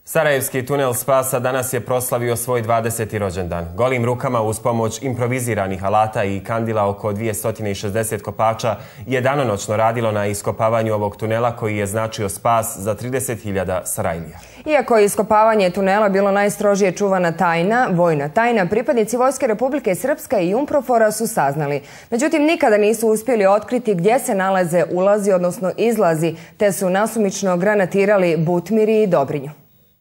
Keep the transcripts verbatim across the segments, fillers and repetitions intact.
Sarajevski tunel spasa danas je proslavio svoj dvadeseti rođendan. Golim rukama uz pomoć improviziranih alata i kandila oko dvjesto šezdeset kopača je danonoćno radilo na iskopavanju ovog tunela koji je značio spas za trideset hiljada Sarajlija. Iako je iskopavanje tunela bilo najstrožije čuvana tajna, vojna tajna, pripadnici Vojske Republike Srpska i UNPROFOR-a su saznali. Međutim, nikada nisu uspjeli otkriti gdje se nalaze ulazi, odnosno izlazi, te su nasumično granatirali Butmiri i Dobrinju.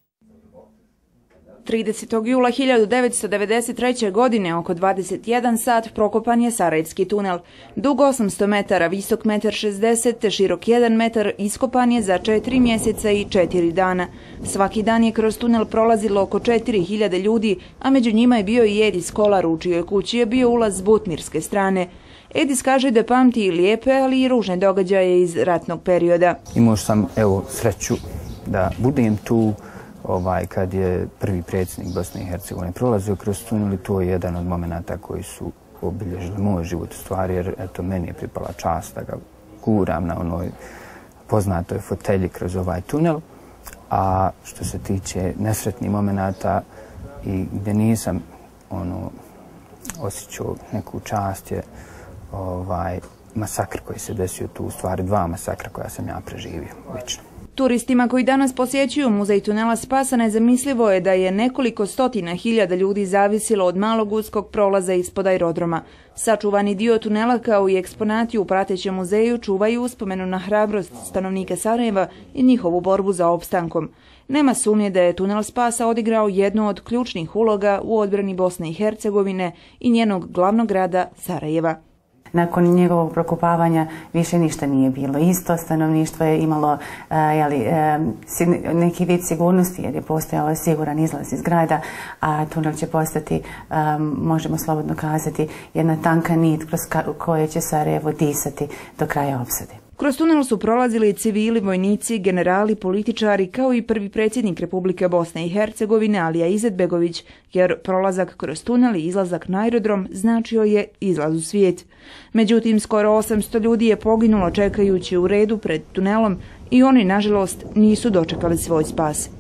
tridesetog jula hiljadu devetsto devedeset treće. godine oko dvadeset jedan sat prokopan je Sarajevski tunel. Dug osamsto metara, visok jedan šezdeset metar te širok jedan metar iskopan je za četiri mjeseca i četiri dana. Svaki dan je kroz tunel prolazilo oko četiri hiljade ljudi, a među njima je bio i Edis Kolar, u čijoj kući je bio ulaz s butmirske strane. Edis kaže da pamti i lijepe, ali i ružne događaje iz ratnog perioda. Imao sam, evo, sreću da budem tu Ovaj, kad je prvi predsjednik Bosne i Hercegovine prolazio kroz tunel, to je jedan od momenata koji su obilježili moj život u stvari, jer eto, meni je pripala čast da ga guram na onoj poznatoj fotelji kroz ovaj tunel. A što se tiče nesretnih momenata i gdje nisam ono, osjećao neku čast je ovaj, masakr koji se desio tu, u stvari dva masakra koja sam ja preživio lično. Turistima koji danas posjećuju muzej tunela spasa nezamislivo je da je nekoliko stotina hiljada ljudi zavisilo od malog uskog prolaza ispod aerodroma. Sačuvani dio tunela kao i eksponati u pratećem muzeju čuvaju uspomenu na hrabrost stanovnika Sarajeva i njihovu borbu za opstankom. Nema sumnje da je tunel spasa odigrao jednu od ključnih uloga u odbrani Bosne i Hercegovine i njenog glavnog grada Sarajeva. Nakon njegovog prokopavanja više ništa nije bilo. Isto stanovništvo je imalo uh, jeli, uh, neki vid sigurnosti jer je postojao siguran izlaz iz grada, a tunel će postati, um, možemo slobodno kazati, jedna tanka nit kroz koje će Sarajevo disati do kraja opsade. Kroz tunel su prolazili civili, vojnici, generali, političari, kao i prvi predsjednik Republike Bosne i Hercegovine Alija Izetbegović, jer prolazak kroz tunel i izlazak na aerodrom značio je izlaz u svijet. Međutim, skoro osamsto ljudi je poginulo čekajući u redu pred tunelom i oni, nažalost, nisu dočekali svoj spas.